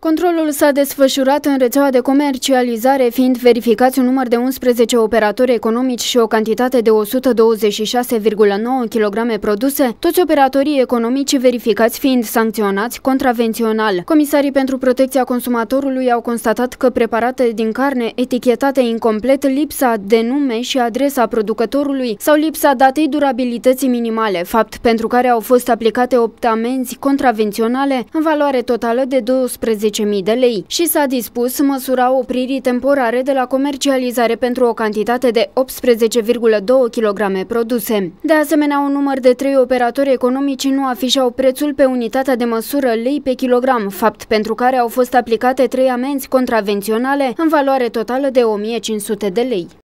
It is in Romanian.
Controlul s-a desfășurat în rețeaua de comercializare, fiind verificați un număr de 11 operatori economici și o cantitate de 126,9 kg produse, toți operatorii economici verificați fiind sancționați contravențional. Comisarii pentru protecția consumatorului au constatat că preparate din carne etichetate incomplet, lipsa de nume și adresa producătorului sau lipsa datei durabilității minimale, fapt pentru care au fost aplicate 8 amenzi contravenționale în valoare totală de 12.000 de lei și s-a dispus măsura opririi temporare de la comercializare pentru o cantitate de 18,2 kg produse. De asemenea, un număr de 3 operatori economici nu afișau prețul pe unitatea de măsură lei pe kilogram, fapt pentru care au fost aplicate 3 amenzi contravenționale în valoare totală de 1.500 de lei.